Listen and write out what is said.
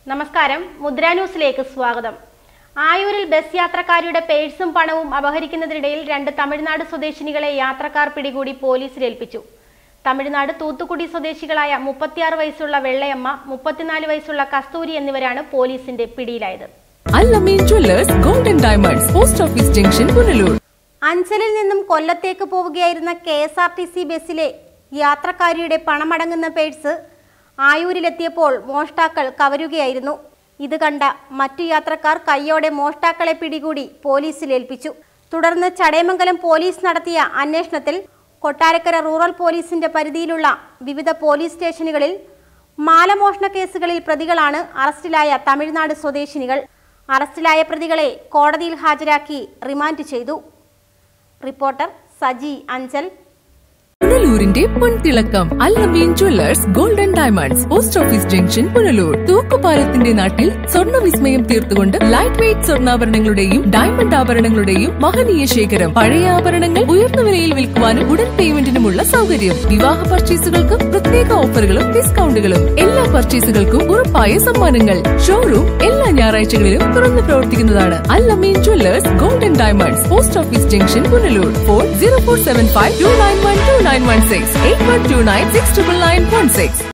നമസ്കാരം, മുദ്ര ന്യൂസിലേക്ക് സ്വാഗതം. ആയൂരിൽ ബസ് യാത്രക്കാരുടെ പേഴ്സും പണവും അപഹരിക്കുന്നതിനിടയിൽ 2 തമിഴ്നാട് സ്വദേശിനികളെ യാത്രക്കാർ പിടികൂടി പോലീസിൽ ഏൽപ്പിച്ചു. തമിഴ്നാട് തൂത്തുക്കുടി സ്വദേശികളായ 36 വയസ്സുള്ള വെള്ളയമ്മ, 34 വയസ്സുള്ള കസ്തൂരി എന്നിവരാണ് പോലീസിന്റെ പിടിയിലായത്. അഞ്ചലിൽ നിന്നും കൊല്ലത്തേക്ക് പോവുകയായിരുന്ന KSRTC ബസ്സിലെ യാത്രക്കാരിയുടെ പണമടങ്ങുന്ന പേഴ്സ് ആയൂരിലെത്തിയപ്പോൾ മോഷ്ടാക്കൾ കവരുകയായിരുന്നു. ഇത് കണ്ട മറ്റു യാത്രക്കാർ കയ്യോടെ മോഷ്ടാക്കളെ പിടികൂടി പോലീസിൽ ഏൽപ്പിച്ചു. തുടർന്ന് ചടയമംഗലം പോലീസ് നടത്തിയ അന്വേഷണത്തിൽ കൊട്ടാരക്കര റൂറൽ പോലീസിന്റെ പരിധിയിലുള്ള വിവിധ പോലീസ് സ്റ്റേഷനുകളിൽ മാലമോഷണ കേസുകളിൽ പ്രതികളാണ് അറസ്റ്റിലായ തമിഴ്നാട് സ്വദേശിനികൾ. അറസ്റ്റിലായ പ്രതികളെ കോടതിയിൽ ഹാജരാക്കി റിമാൻഡ് ചെയ്തു. റിപ്പോർട്ടർ സജി അഞ്ചൽ. പുനലൂരിന്റെ പൊൻതിളക്കം Allameen jewellers golden diamonds, post office junction, Punalur. തൂക്കുപാലത്തിന്റെ നാട്ടിൽ സ്വർണ്ണ വിസ്മയം തീർത്തുകൊണ്ട് ലൈറ്റ് വെയ്റ്റ് സ്വർണ്ണാഭരണങ്ങളുടെയും ഡയമണ്ട് ആഭരണങ്ങളുടെയും മഹനീയ ശേഖരം. പഴയ ആഭരണങ്ങൾ ഉയർന്ന വിലയിൽ വിൽക്കുവാനും ഉടൻ പേയ്മെന്റിനുമുള്ള സൗകര്യം. വിവാഹ പർച്ചേസുകൾക്ക് പ്രത്യേക ഓഫറുകളും ഡിസ്കൗണ്ടുകളും. എല്ലാ പർച്ചേസുകൾക്കും ഉറപ്പായ സമ്മാനങ്ങൾ. ഷോറൂം എല്ലാ ഞായറാഴ്ചകളിലും തുറന്നു പ്രവർത്തിക്കുന്നതാണ്. Allameen jewellers golden diamonds, post office junction, Punalur. Phone 0475 291 2916 8129 69916.